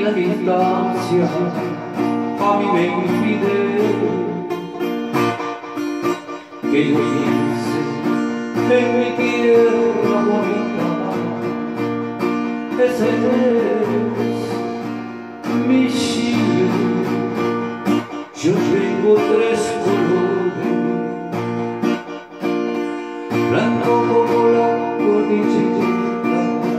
la distancia a mí me impide que yo piense en mi tierra bonita. Ese es mi Chile. Yo tengo tres colores: blanco como la cordillera,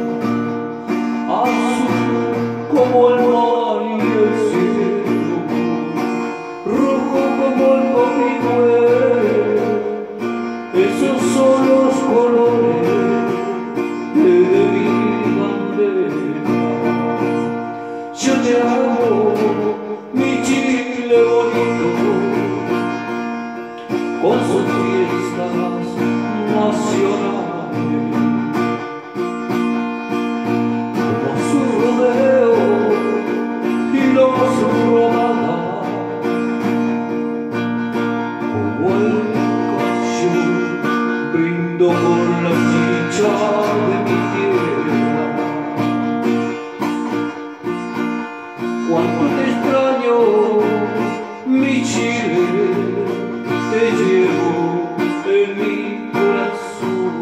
azul como el mar y el cielo, rojo como el cominuel. Esos son los colores de mi bandera. Yo te amo, mi Chile bonito, con sus fiestas nacionales, como su rodeo y los rodadas, como el cacho brindo por la dicha de mi tierra. Cuánto te extraño, mi Chile, te llevo en mi corazón.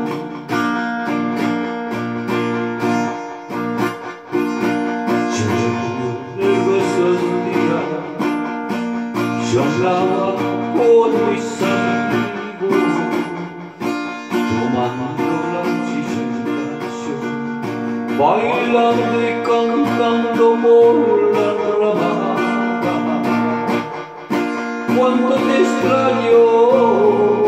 Yo recuerdo esos días, yo hablaba con mis amigos, tomando la chicha, bailando y cantando por la rama. Cuánto te extraño,